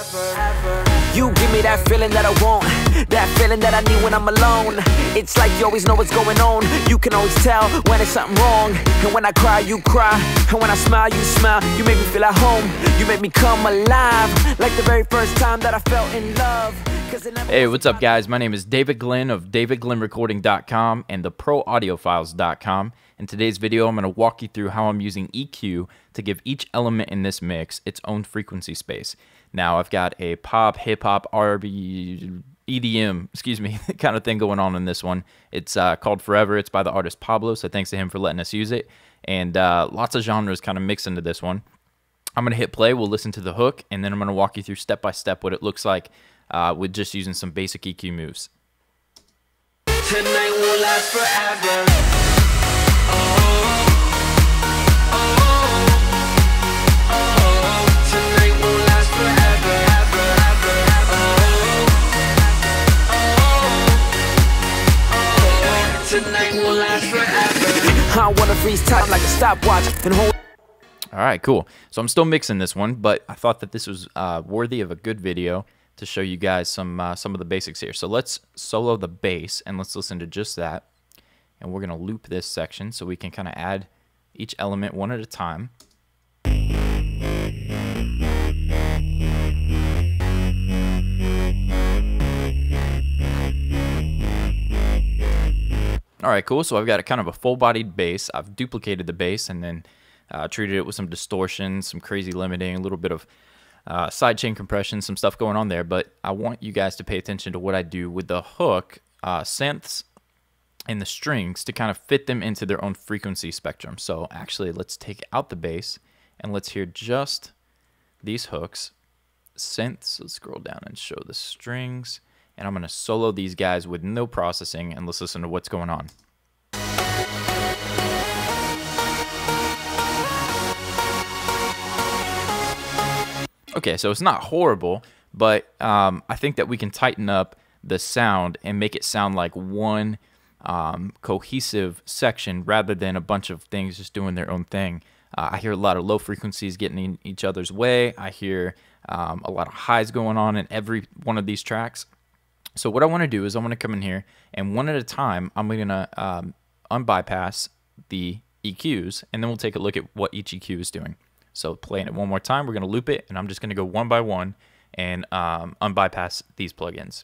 You give me that feeling that I want, that feeling that I need when I'm alone. It's like you always know what's going on. You can always tell when it's something wrong. And when I cry, you cry. And when I smile, you smile. You make me feel at home. You make me come alive, like the very first time that I felt in love. Hey, what's up, guys? My name is David Glenn of davidglennrecording.com and theproaudiofiles.com. In today's video, I'm going to walk you through how I'm using EQ to give each element in this mix its own frequency space. Now, I've got a pop, hip-hop, R&B, EDM, kind of thing going on in this one. It's called Forever. It's by the artist Pablo, so thanks to him for letting us use it. And lots of genres kind of mix into this one. I'm going to hit play. We'll listen to the hook, and then I'm going to walk you through step-by-step what it looks like with just using some basic EQ moves. Tonight will last forever. Tonight will last forever. Tonight will last forever. I wanna freeze time like a stopwatch and hold. All right, cool. So I'm still mixing this one, but I thought that this was worthy of a good video to show you guys some of the basics here. So let's solo the bass and let's listen to just that. And we're gonna loop this section so we can kind of add each element one at a time. All right, cool. So I've got a kind of a full-bodied bass. I've duplicated the bass and then treated it with some distortion, some crazy limiting, a little bit of sidechain compression, some stuff going on there. But I want you guys to pay attention to what I do with the hook, synths, and the strings to kind of fit them into their own frequency spectrum. So actually, let's take out the bass and let's hear just these hooks. Synths, let's scroll down and show the strings. And I'm going to solo these guys with no processing, and let's listen to what's going on. Okay, so it's not horrible, but I think that we can tighten up the sound and make it sound like one cohesive section rather than a bunch of things just doing their own thing. I hear a lot of low frequencies getting in each other's way. I hear a lot of highs going on in every one of these tracks. So what I want to do is I want to come in here and one at a time I'm going to unbypass the EQs, and then we'll take a look at what each EQ is doing. So playing it one more time, we're going to loop it, and I'm just going to go one by one and unbypass these plugins.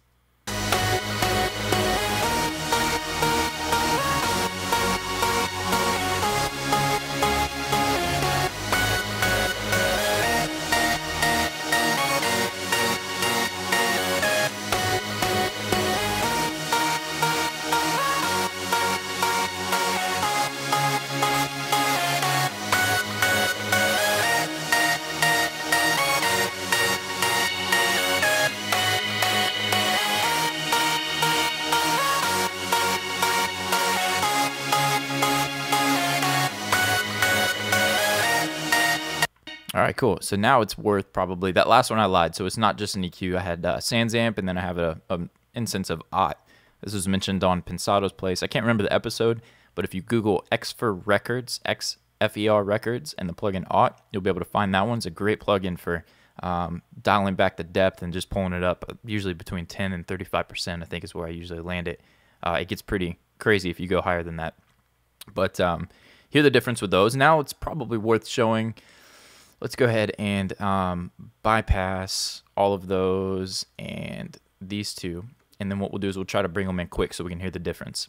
All right, cool. So now it's worth probably, that last one I lied, so it's not just an EQ. I had Sansamp, and then I have an instance of OT. This was mentioned on Pensado's Place. I can't remember the episode, but if you Google Xfer Records, X-F-E-R Records, and the plugin OT, you'll be able to find that one. It's a great plugin for dialing back the depth and just pulling it up, usually between 10 and 35%, I think is where I usually land it. It gets pretty crazy if you go higher than that. But hear the difference with those. Now it's probably worth showing. Let's go ahead and bypass all of those and these two. And then what we'll do is we'll try to bring them in quick so we can hear the difference.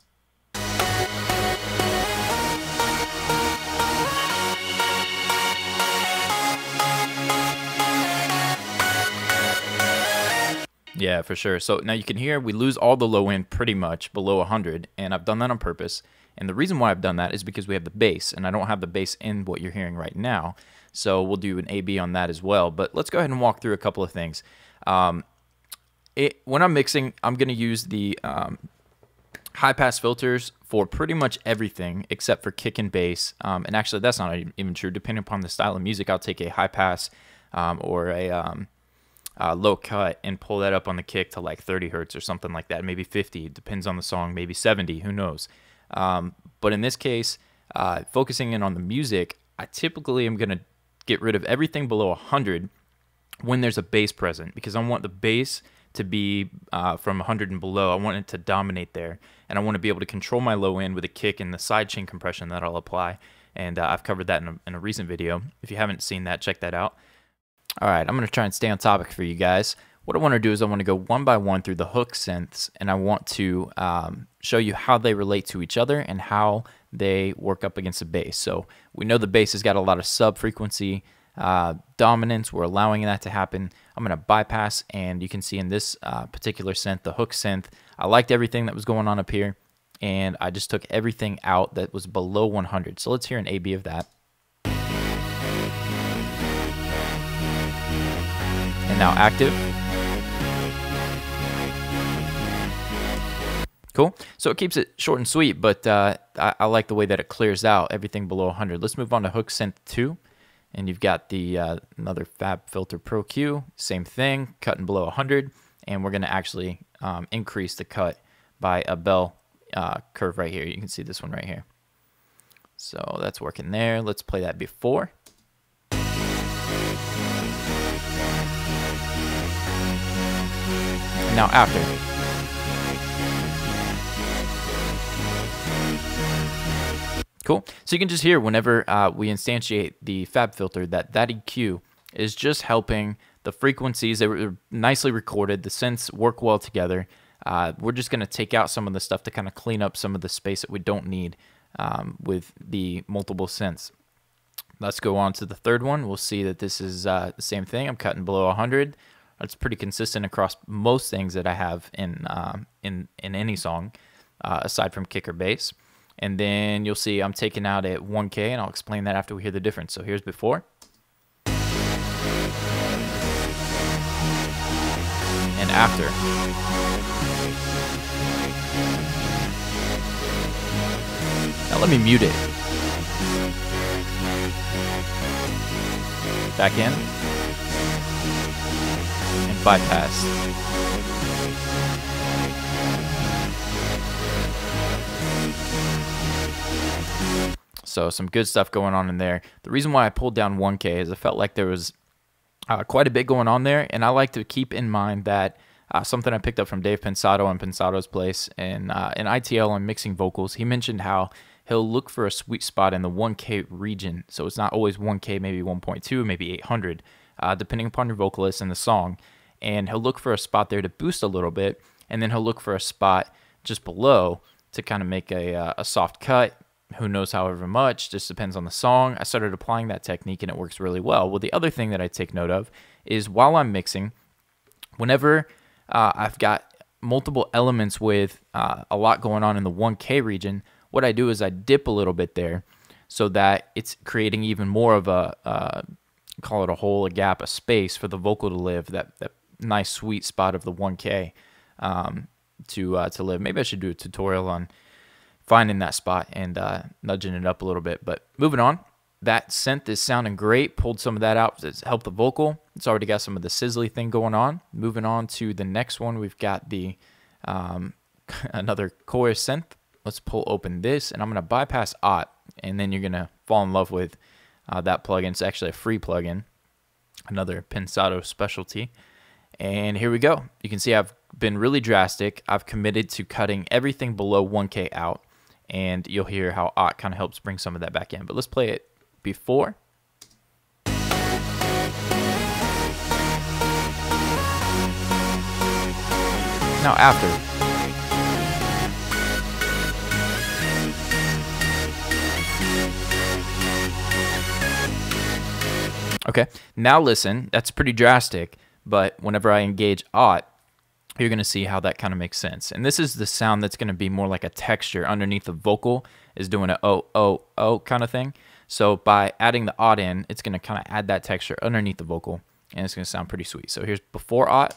Yeah, for sure. So now you can hear we lose all the low end pretty much below 100, and I've done that on purpose. And the reason why I've done that is because we have the bass, and I don't have the bass in what you're hearing right now. So we'll do an A/B on that as well. But let's go ahead and walk through a couple of things. When I'm mixing, I'm going to use the high-pass filters for pretty much everything except for kick and bass. And actually, that's not even true. Depending upon the style of music, I'll take a high-pass or a low cut and pull that up on the kick to like 30 hertz or something like that. Maybe 50. It depends on the song. Maybe 70. Who knows? But in this case, focusing in on the music, I typically am going to get rid of everything below 100 when there's a bass present, because I want the bass to be from 100 and below. I want it to dominate there, and I want to be able to control my low end with a kick and the sidechain compression that I'll apply. And I've covered that in a recent video. If you haven't seen that, check that out. All right, I'm going to try and stay on topic for you guys. What I want to do is I want to go one by one through the hook synths, and I want to show you how they relate to each other and how they work up against the bass. So we know the bass has got a lot of sub-frequency dominance. We're allowing that to happen. I'm going to bypass, and you can see in this particular synth, the hook synth, I liked everything that was going on up here, and I just took everything out that was below 100. So let's hear an A-B of that. And now active. Cool. So it keeps it short and sweet, but I like the way that it clears out everything below 100. Let's move on to hook synth 2. And you've got the another FabFilter Pro-Q, same thing, cutting below 100, and we're going to actually increase the cut by a bell curve right here. You can see this one right here. So that's working there. Let's play that before. And now after. Cool. So you can just hear whenever we instantiate the FabFilter that EQ is just helping the frequencies. They were nicely recorded. The synths work well together. We're just going to take out some of the stuff to kind of clean up some of the space that we don't need with the multiple synths. Let's go on to the third one. We'll see that this is the same thing. I'm cutting below 100. It's pretty consistent across most things that I have in any song, aside from kick or bass. And then you'll see I'm taking out at 1K, and I'll explain that after we hear the difference. So here's before. And after. Now let me mute it. Back in. And bypass. So some good stuff going on in there. The reason why I pulled down 1K is I felt like there was quite a bit going on there, and I like to keep in mind that something I picked up from Dave Pensato on Pensato's Place and in ITL on Mixing Vocals. He mentioned how he'll look for a sweet spot in the 1K region. So it's not always 1K, maybe 1.2, maybe 800, depending upon your vocalist and the song. And he'll look for a spot there to boost a little bit, and then he'll look for a spot just below to kind of make a soft cut. Who knows however much, just depends on the song. I started applying that technique, and it works really well. Well, the other thing that I take note of is while I'm mixing, whenever I've got multiple elements with a lot going on in the 1K region, what I do is I dip a little bit there so that it's creating even more of a, call it a hole, a gap, a space for the vocal to live, that nice sweet spot of the 1K to live. Maybe I should do a tutorial on finding that spot and nudging it up a little bit. But moving on, that synth is sounding great. Pulled some of that out to help the vocal. It's already got some of the sizzly thing going on. Moving on to the next one, we've got the another chorus synth. Let's pull open this, and I'm going to bypass OT, and then you're going to fall in love with that plugin. It's actually a free plugin, another Pensato specialty. And here we go. You can see I've been really drastic. I've committed to cutting everything below 1K out, and you'll hear how OT kind of helps bring some of that back in. But let's play it before. Now after. Okay, now listen, that's pretty drastic, but whenever I engage OT, you're going to see how that kind of makes sense. And this is the sound that's going to be more like a texture underneath the vocal is doing a oh, oh, oh kind of thing. So by adding the OT in, it's going to kind of add that texture underneath the vocal, and it's going to sound pretty sweet. So here's before OT.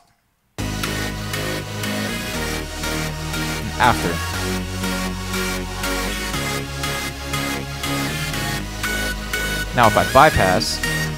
And after. Now if I bypass,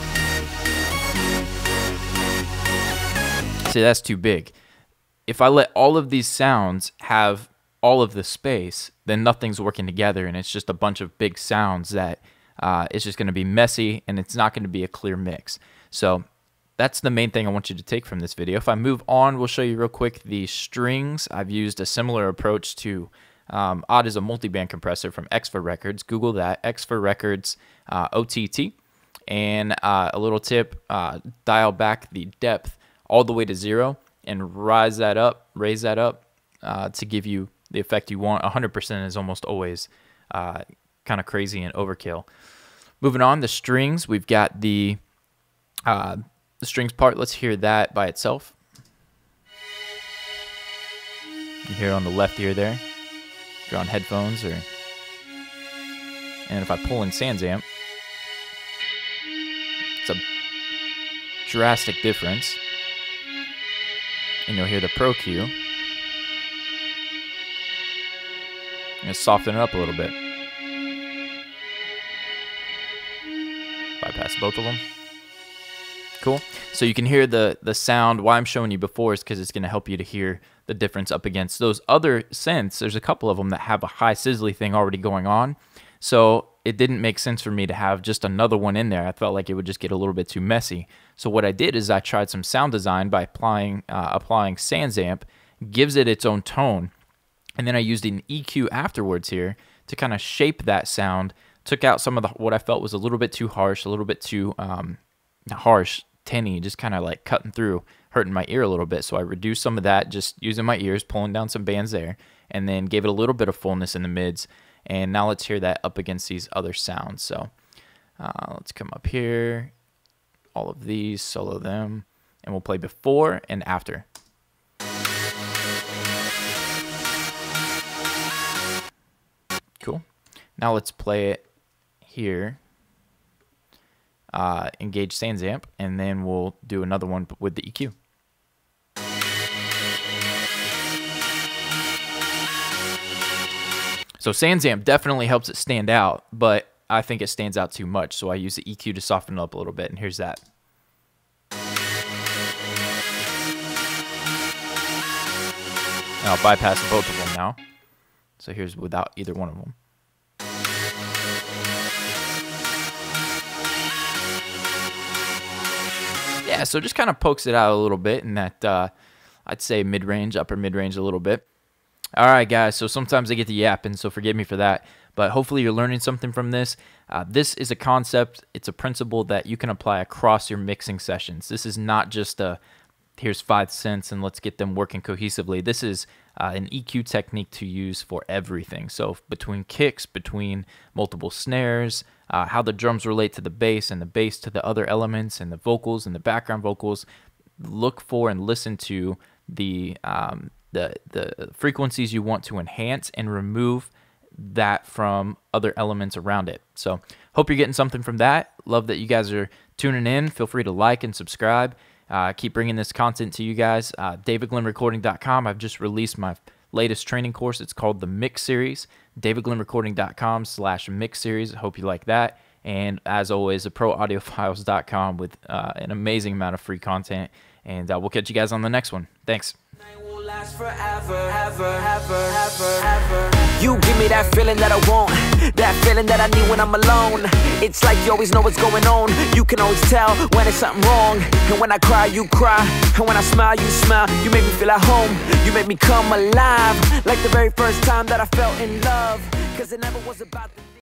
see, that's too big. If I let all of these sounds have all of the space, then nothing's working together, and it's just a bunch of big sounds that it's just going to be messy, and it's not going to be a clear mix. So that's the main thing I want you to take from this video. If I move on, we'll show you real quick the strings. I've used a similar approach to Odd is a multiband compressor from Xfer Records. Google that, Xfer Records OTT. And a little tip, dial back the depth all the way to 0 and raise that up to give you the effect you want. 100% is almost always kind of crazy and overkill. Moving on, the strings, we've got the strings part. Let's hear that by itself. You hear it on the left ear there, if you're on headphones, and if I pull in Sansamp, it's a drastic difference. And you'll hear the Pro-Q. I'm going to soften it up a little bit. Bypass both of them. Cool. So you can hear the sound. Why I'm showing you before is because it's going to help you to hear the difference up against those other synths. There's a couple of them that have a high sizzly thing already going on. So it didn't make sense for me to have just another one in there. I felt like it would just get a little bit too messy. So what I did is I tried some sound design by applying Sansamp. Gives it its own tone. And then I used an EQ afterwards here to kind of shape that sound. Took out some of what I felt was a little bit too harsh, a little bit too harsh, tinny, just kind of like cutting through, hurting my ear a little bit. So I reduced some of that, just using my ears, pulling down some bands there, and then gave it a little bit of fullness in the mids. And now let's hear that up against these other sounds. So let's come up here, all of these, solo them, and we'll play before and after. Cool. Now let's play it here. Engage Sansamp, and then we'll do another one with the EQ. So Sansamp definitely helps it stand out, but I think it stands out too much, so I use the EQ to soften it up a little bit, and here's that. And I'll bypass both of them now. So here's without either one of them. Yeah, so just kind of pokes it out a little bit in that, I'd say mid-range, upper mid-range a little bit. All right, guys, so sometimes I get to yapping, so forgive me for that. But hopefully you're learning something from this. This is a concept. It's a principle that you can apply across your mixing sessions. This is not just here's 5 synths and let's get them working cohesively. This is an EQ technique to use for everything. So between kicks, between multiple snares, how the drums relate to the bass and the bass to the other elements and the vocals and the background vocals, look for and listen to the frequencies you want to enhance and remove that from other elements around it. So hope you're getting something from that. Love that you guys are tuning in. Feel free to like and subscribe. Keep bringing this content to you guys. DavidGlynnRecording.com. I've just released my latest training course. It's called the Mix Series. DavidGlynnRecording.com/Mix Series. I hope you like that. And as always, ProAudiofiles.com with an amazing amount of free content. And we'll catch you guys on the next one. Thanks. You give me that feeling that I want, that feeling that I need when I'm alone. It's like you always know what's going on. You can always tell when it's something wrong. And when I cry, you cry. And when I smile, you smile. You make me feel at home. You make me come alive, like the very first time that I felt in love. 'Cause it never was about the